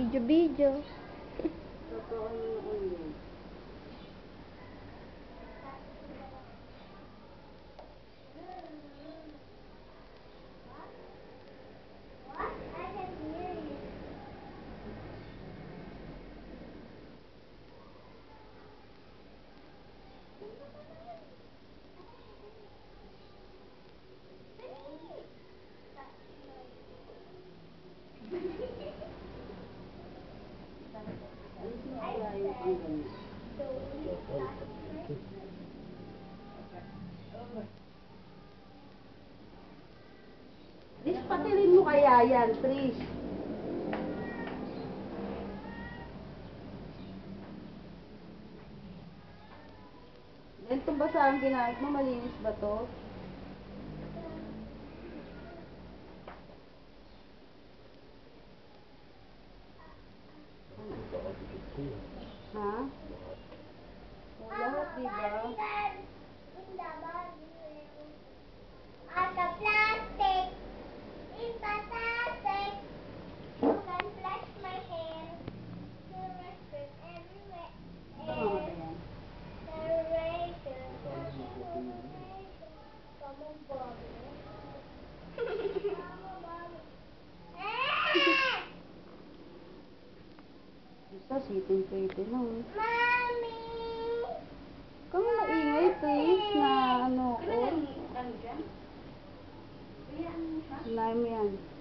Video-video. Tris, patilin mo kaya yan, Tris. Ganito ba sa ang ginamit mo? Malinis ba to? Ha? O, lahat, diba? At the plastic in the plastic. You can flash my hair. You respect everywhere. Tama ba yan? Narration. Come on, Bobby. Come on, Bobby. Isa, sitin-sitin na. Mommy! Kung maingay, Tris, na ano ko. Sinabi mo yan.